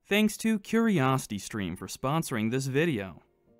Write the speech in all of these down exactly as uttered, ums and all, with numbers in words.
Thanks to CuriosityStream for sponsoring this video.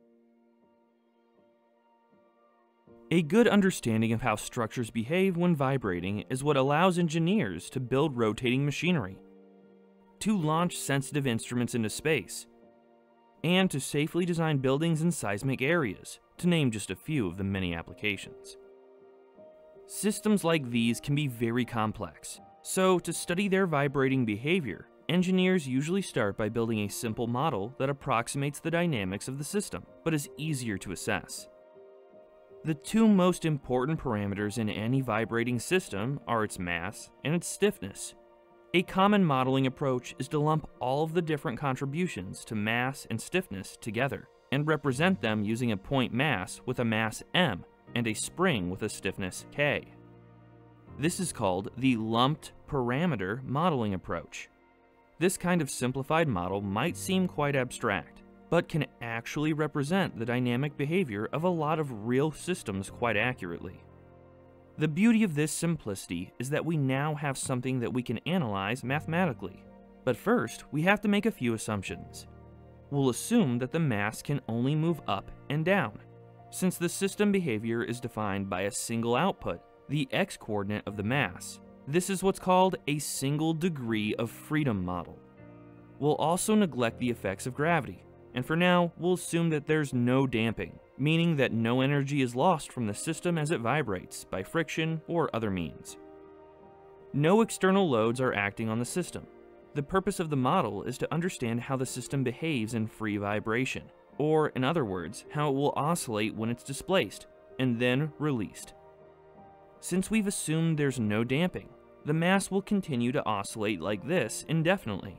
A good understanding of how structures behave when vibrating is what allows engineers to build rotating machinery, to launch sensitive instruments into space, and to safely design buildings in seismic areas, to name just a few of the many applications. Systems like these can be very complex, so to study their vibrating behavior, engineers usually start by building a simple model that approximates the dynamics of the system, but is easier to assess. The two most important parameters in any vibrating system are its mass and its stiffness. A common modeling approach is to lump all of the different contributions to mass and stiffness together, and represent them using a point mass with a mass m and a spring with a stiffness k. This is called the lumped parameter modeling approach. This kind of simplified model might seem quite abstract, but can actually represent the dynamic behavior of a lot of real systems quite accurately. The beauty of this simplicity is that we now have something that we can analyze mathematically. But first, we have to make a few assumptions. We'll assume that the mass can only move up and down. Since the system behavior is defined by a single output, the x-coordinate of the mass, this is what's called a single degree of freedom model. We'll also neglect the effects of gravity, and for now, we'll assume that there's no damping, meaning that no energy is lost from the system as it vibrates by friction or other means. No external loads are acting on the system. The purpose of the model is to understand how the system behaves in free vibration, or in other words, how it will oscillate when it's displaced, and then released. Since we've assumed there's no damping, the mass will continue to oscillate like this indefinitely.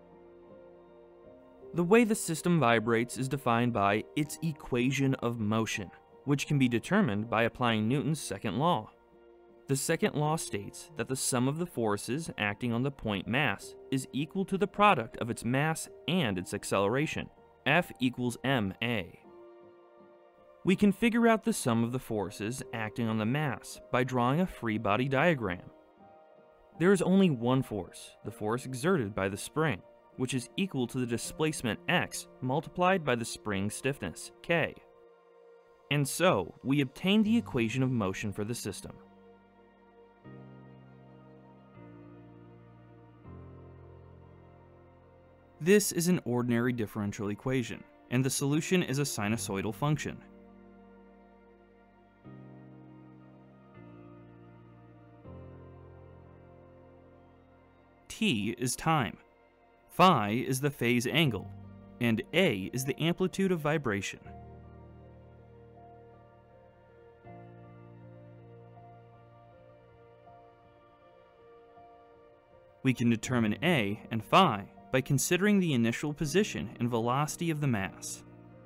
The way the system vibrates is defined by its equation of motion, which can be determined by applying Newton's second law. The second law states that the sum of the forces acting on the point mass is equal to the product of its mass and its acceleration, F equals ma. We can figure out the sum of the forces acting on the mass by drawing a free body diagram. There is only one force, the force exerted by the spring, which is equal to the displacement x multiplied by the spring stiffness, k. And so, we obtain the equation of motion for the system. This is an ordinary differential equation, and the solution is a sinusoidal function. T is time, phi is the phase angle, and A is the amplitude of vibration. We can determine A and phi by considering the initial position and velocity of the mass.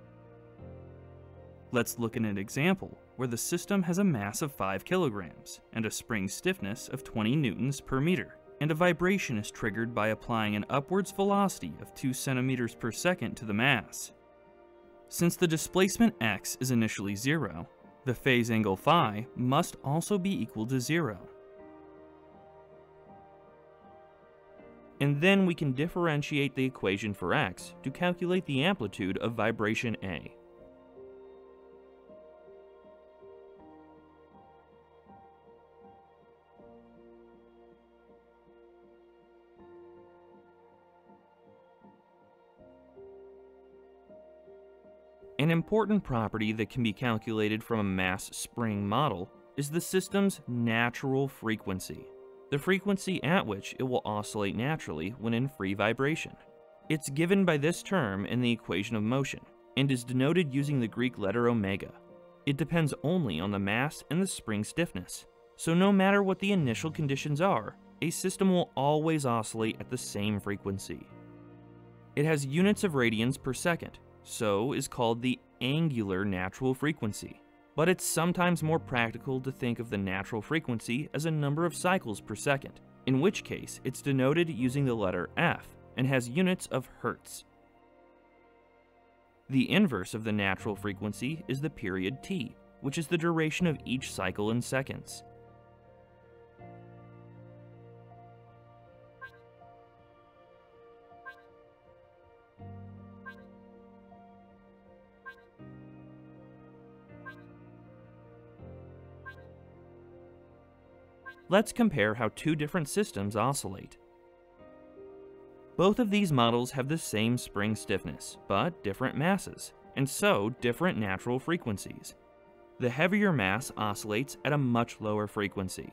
Let's look at an example where the system has a mass of five kilograms and a spring stiffness of twenty newtons per meter, and a vibration is triggered by applying an upwards velocity of two centimeters per second to the mass. Since the displacement x is initially zero, the phase angle phi must also be equal to zero. And then we can differentiate the equation for x to calculate the amplitude of vibration A. An important property that can be calculated from a mass spring model is the system's natural frequency, the frequency at which it will oscillate naturally when in free vibration. It's given by this term in the equation of motion, and is denoted using the Greek letter omega. It depends only on the mass and the spring stiffness, so no matter what the initial conditions are, a system will always oscillate at the same frequency. It has units of radians per second, so is called the angular natural frequency. But it's sometimes more practical to think of the natural frequency as a number of cycles per second, in which case it's denoted using the letter F and has units of hertz. The inverse of the natural frequency is the period t, which is the duration of each cycle in seconds. Let's compare how two different systems oscillate. Both of these models have the same spring stiffness, but different masses, and so different natural frequencies. The heavier mass oscillates at a much lower frequency.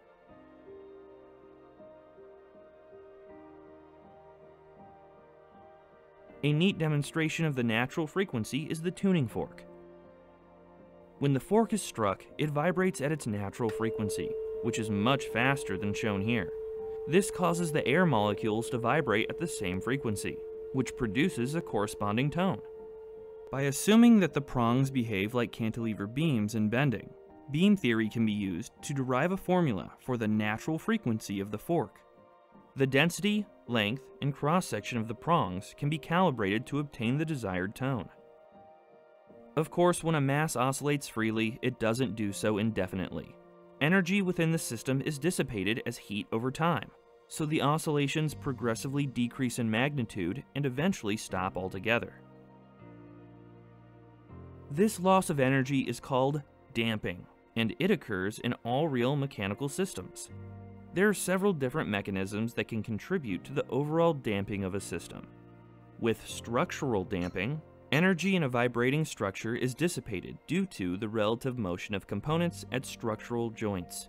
A neat demonstration of the natural frequency is the tuning fork. When the fork is struck, it vibrates at its natural frequency, which is much faster than shown here. This causes the air molecules to vibrate at the same frequency, which produces a corresponding tone. By assuming that the prongs behave like cantilever beams in bending, beam theory can be used to derive a formula for the natural frequency of the fork. The density, length, and cross-section of the prongs can be calibrated to obtain the desired tone. Of course, when a mass oscillates freely, it doesn't do so indefinitely. Energy within the system is dissipated as heat over time, so the oscillations progressively decrease in magnitude and eventually stop altogether. This loss of energy is called damping, and it occurs in all real mechanical systems. There are several different mechanisms that can contribute to the overall damping of a system. With structural damping, energy in a vibrating structure is dissipated due to the relative motion of components at structural joints.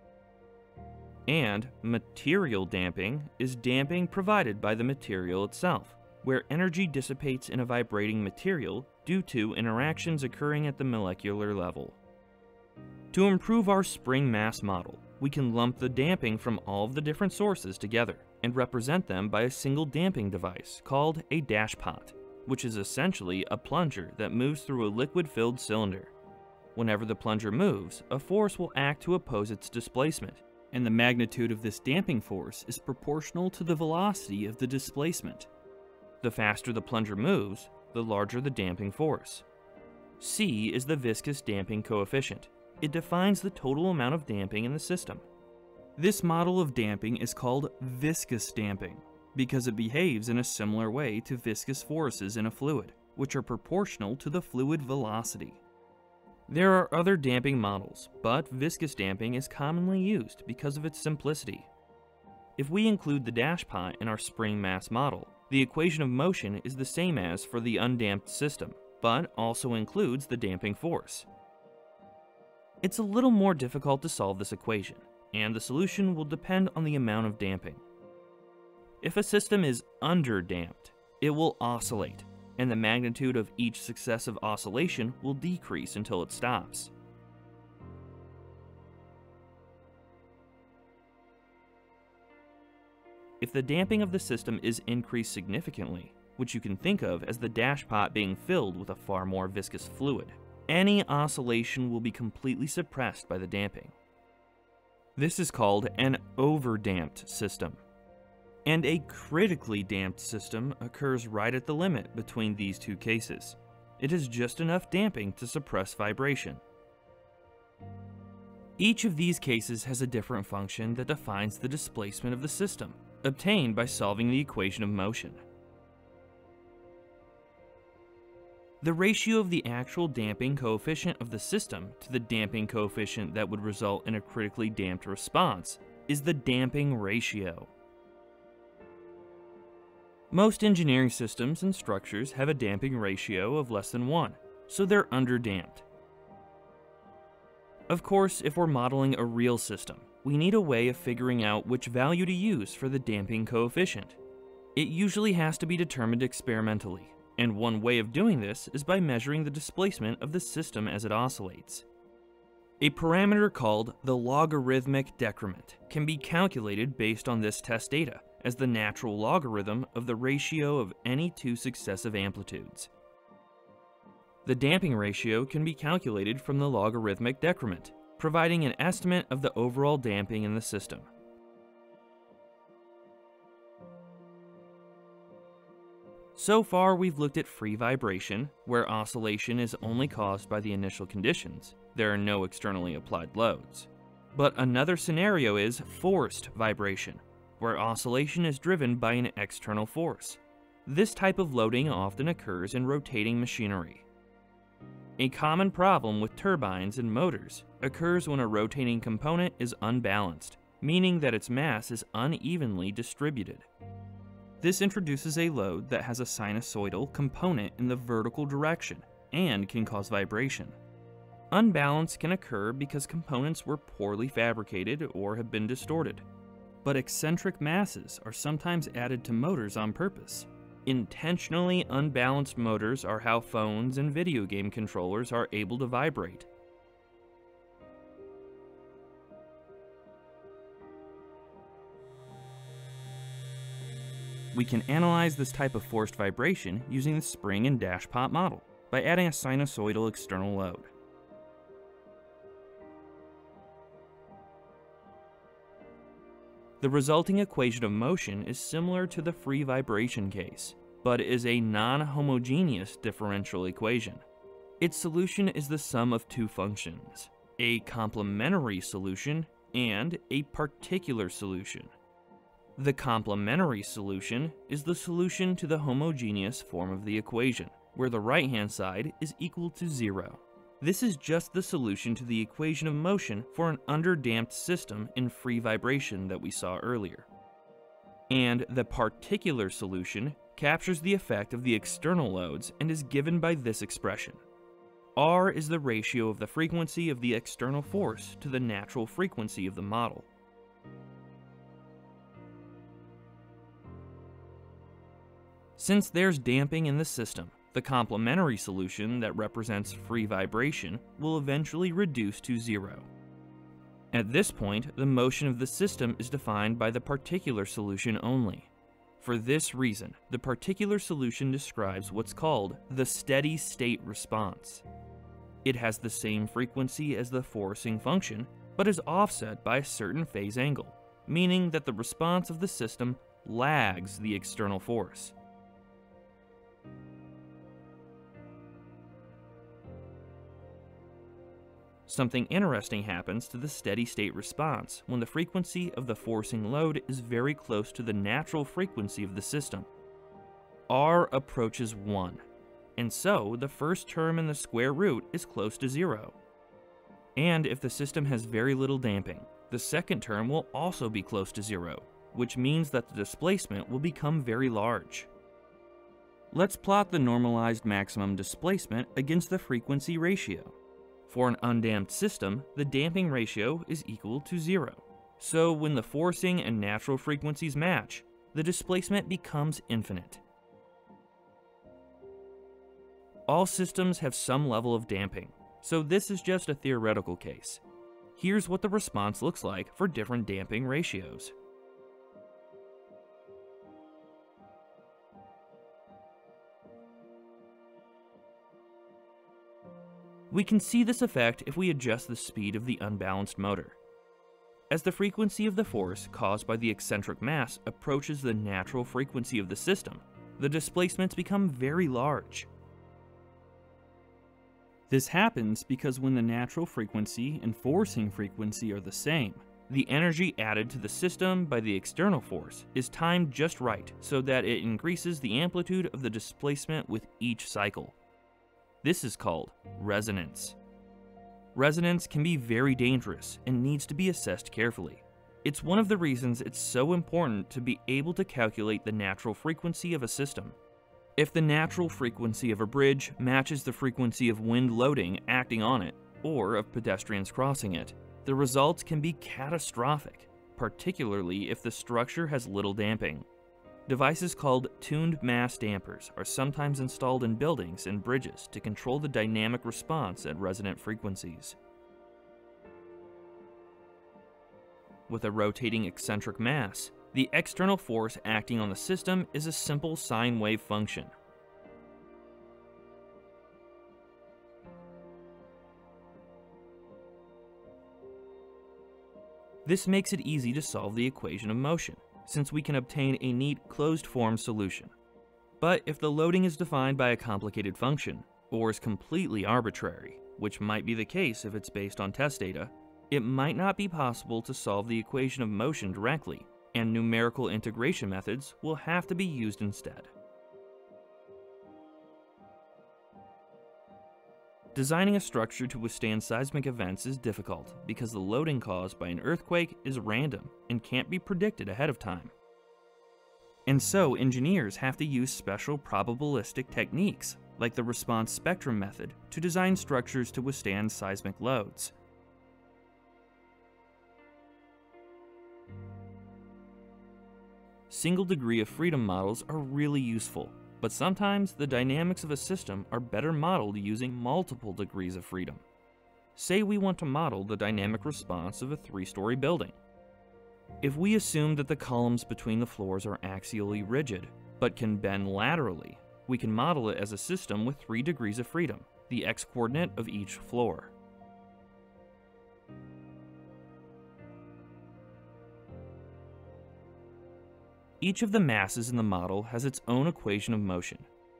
And material damping is damping provided by the material itself, where energy dissipates in a vibrating material due to interactions occurring at the molecular level. To improve our spring mass model, we can lump the damping from all of the different sources together and represent them by a single damping device called a dashpot, which is essentially a plunger that moves through a liquid-filled cylinder. Whenever the plunger moves, a force will act to oppose its displacement, and the magnitude of this damping force is proportional to the velocity of the displacement. The faster the plunger moves, the larger the damping force. C is the viscous damping coefficient. It defines the total amount of damping in the system. This model of damping is called viscous damping because it behaves in a similar way to viscous forces in a fluid, which are proportional to the fluid velocity. There are other damping models, but viscous damping is commonly used because of its simplicity. If we include the dashpot in our spring mass model, the equation of motion is the same as for the undamped system, but also includes the damping force. It's a little more difficult to solve this equation, and the solution will depend on the amount of damping. If a system is underdamped, it will oscillate, and the magnitude of each successive oscillation will decrease until it stops. If the damping of the system is increased significantly, which you can think of as the dashpot being filled with a far more viscous fluid, any oscillation will be completely suppressed by the damping. This is called an overdamped system. And a critically damped system occurs right at the limit between these two cases. It is just enough damping to suppress vibration. Each of these cases has a different function that defines the displacement of the system, obtained by solving the equation of motion. The ratio of the actual damping coefficient of the system to the damping coefficient that would result in a critically damped response is the damping ratio. Most engineering systems and structures have a damping ratio of less than one, so they're underdamped. Of course, if we're modeling a real system, we need a way of figuring out which value to use for the damping coefficient. It usually has to be determined experimentally. And one way of doing this is by measuring the displacement of the system as it oscillates. A parameter called the logarithmic decrement can be calculated based on this test data as the natural logarithm of the ratio of any two successive amplitudes. The damping ratio can be calculated from the logarithmic decrement, providing an estimate of the overall damping in the system. So far, we've looked at free vibration, where oscillation is only caused by the initial conditions. There are no externally applied loads. But another scenario is forced vibration, where oscillation is driven by an external force. This type of loading often occurs in rotating machinery. A common problem with turbines and motors occurs when a rotating component is unbalanced, meaning that its mass is unevenly distributed. This introduces a load that has a sinusoidal component in the vertical direction and can cause vibration. Unbalance can occur because components were poorly fabricated or have been distorted. But eccentric masses are sometimes added to motors on purpose. Intentionally unbalanced motors are how phones and video game controllers are able to vibrate. We can analyze this type of forced vibration using the spring and dashpot model by adding a sinusoidal external load. The resulting equation of motion is similar to the free vibration case, but is a non-homogeneous differential equation. Its solution is the sum of two functions, a complementary solution and a particular solution. The complementary solution is the solution to the homogeneous form of the equation, where the right-hand side is equal to zero. This is just the solution to the equation of motion for an underdamped system in free vibration that we saw earlier. And the particular solution captures the effect of the external loads and is given by this expression. R is the ratio of the frequency of the external force to the natural frequency of the model. Since there's damping in the system, the complementary solution that represents free vibration will eventually reduce to zero. At this point, the motion of the system is defined by the particular solution only. For this reason, the particular solution describes what's called the steady state response. It has the same frequency as the forcing function, but is offset by a certain phase angle, meaning that the response of the system lags the external force. Something interesting happens to the steady state response when the frequency of the forcing load is very close to the natural frequency of the system. R approaches one, and so the first term in the square root is close to zero. And if the system has very little damping, the second term will also be close to zero, which means that the displacement will become very large. Let's plot the normalized maximum displacement against the frequency ratio. For an undamped system, the damping ratio is equal to zero. So when the forcing and natural frequencies match, the displacement becomes infinite. All systems have some level of damping, so this is just a theoretical case. Here's what the response looks like for different damping ratios. We can see this effect if we adjust the speed of the unbalanced motor. As the frequency of the force caused by the eccentric mass approaches the natural frequency of the system, the displacements become very large. This happens because when the natural frequency and forcing frequency are the same, the energy added to the system by the external force is timed just right so that it increases the amplitude of the displacement with each cycle. This is called resonance. Resonance can be very dangerous and needs to be assessed carefully. It's one of the reasons it's so important to be able to calculate the natural frequency of a system. If the natural frequency of a bridge matches the frequency of wind loading acting on it, or of pedestrians crossing it, the results can be catastrophic, particularly if the structure has little damping. Devices called tuned mass dampers are sometimes installed in buildings and bridges to control the dynamic response at resonant frequencies. With a rotating eccentric mass, the external force acting on the system is a simple sine wave function. This makes it easy to solve the equation of motion, since we can obtain a neat closed-form solution. But if the loading is defined by a complicated function, or is completely arbitrary, which might be the case if it's based on test data, it might not be possible to solve the equation of motion directly, and numerical integration methods will have to be used instead. Designing a structure to withstand seismic events is difficult because the loading caused by an earthquake is random and can't be predicted ahead of time. And so engineers have to use special probabilistic techniques, like the response spectrum method, to design structures to withstand seismic loads. Single degree of freedom models are really useful, but sometimes the dynamics of a system are better modeled using multiple degrees of freedom. Say we want to model the dynamic response of a three-story building. If we assume that the columns between the floors are axially rigid, but can bend laterally, we can model it as a system with three degrees of freedom, the x-coordinate of each floor. Each of the masses in the model has its own equation of motion.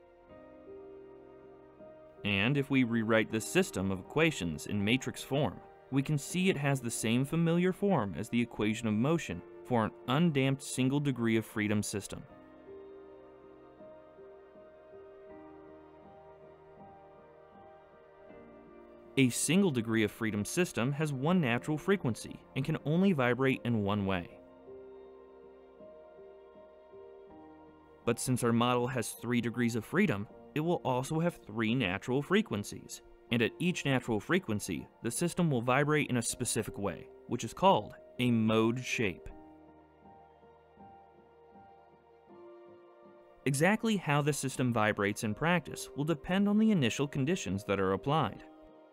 And if we rewrite this system of equations in matrix form, we can see it has the same familiar form as the equation of motion for an undamped single degree of freedom system. A single degree of freedom system has one natural frequency and can only vibrate in one way. But since our model has three degrees of freedom, it will also have three natural frequencies, and at each natural frequency, the system will vibrate in a specific way, which is called a mode shape. Exactly how the system vibrates in practice will depend on the initial conditions that are applied.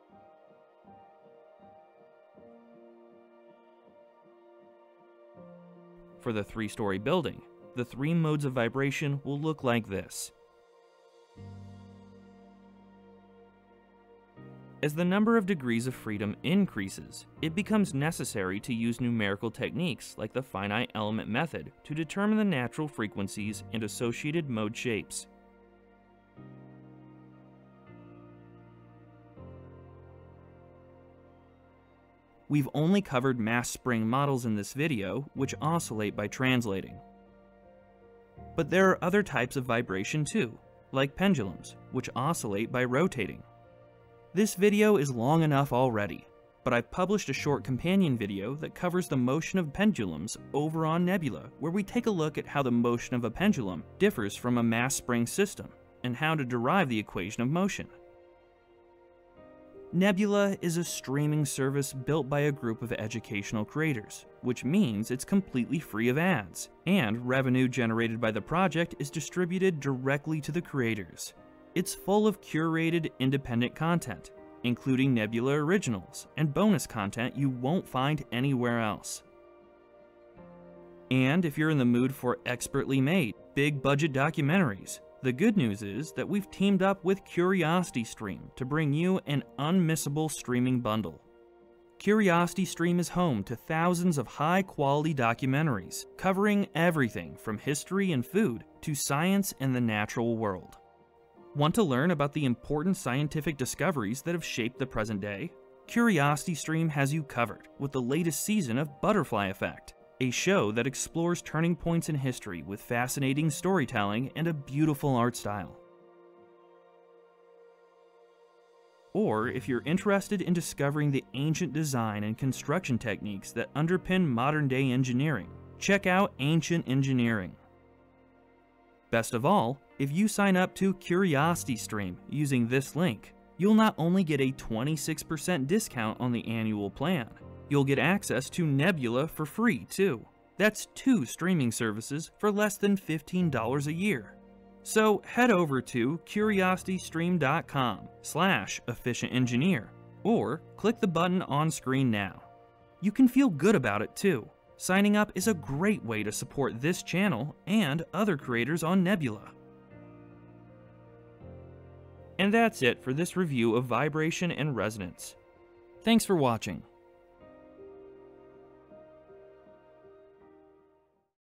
For the three-story building, the three modes of vibration will look like this. As the number of degrees of freedom increases, it becomes necessary to use numerical techniques like the finite element method to determine the natural frequencies and associated mode shapes. We've only covered mass spring models in this video, which oscillate by translating. But there are other types of vibration too, like pendulums, which oscillate by rotating. This video is long enough already, but I've published a short companion video that covers the motion of pendulums over on Nebula, where we take a look at how the motion of a pendulum differs from a mass spring system, and how to derive the equation of motion. Nebula is a streaming service built by a group of educational creators, which means it's completely free of ads, and revenue generated by the project is distributed directly to the creators. It's full of curated, independent content, including Nebula originals and bonus content you won't find anywhere else. And if you're in the mood for expertly made, big-budget documentaries, the good news is that we've teamed up with CuriosityStream to bring you an unmissable streaming bundle. CuriosityStream is home to thousands of high-quality documentaries covering everything from history and food to science and the natural world. Want to learn about the important scientific discoveries that have shaped the present day? CuriosityStream has you covered with the latest season of Butterfly Effect, a show that explores turning points in history with fascinating storytelling and a beautiful art style. Or if you're interested in discovering the ancient design and construction techniques that underpin modern-day engineering, check out Ancient Engineering. Best of all, if you sign up to CuriosityStream using this link, you'll not only get a twenty-six percent discount on the annual plan, you'll get access to Nebula for free too. That's two streaming services for less than fifteen dollars a year. So head over to curiositystream.com slash efficient engineer or click the button on screen now. You can feel good about it too. Signing up is a great way to support this channel and other creators on Nebula. And that's it for this review of vibration and resonance. Thanks for watching.